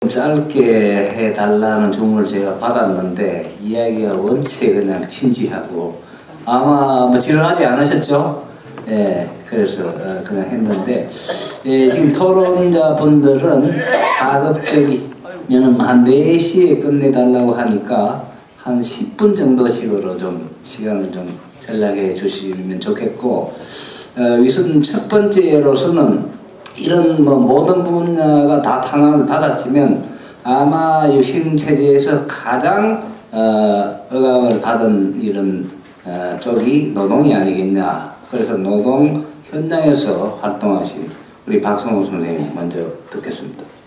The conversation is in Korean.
짧게 해달라는 주문을 제가 받았는데 이야기가 원체 그냥 진지하고 아마 뭐 지루하지 않으셨죠? 예, 그래서 그냥 했는데 지금 토론자 분들은 가급적이면 한 4시에 끝내달라고 하니까 한 10분 정도씩으로 좀 시간을 좀 전략해 주시면 좋겠고 우선 첫 번째로서는 이런 뭐 모든 분야가 다 탄압을 받았지만 아마 유신체제에서 가장 억압을 받은 이런 쪽이 노동이 아니겠냐. 그래서 노동 현장에서 활동하신 우리 박성호 선생님 먼저 듣겠습니다.